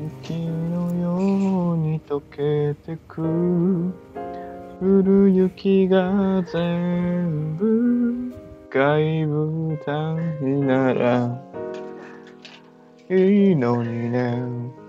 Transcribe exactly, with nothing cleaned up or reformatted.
雪のように溶けてく降る雪が全部外部単にならいいのにね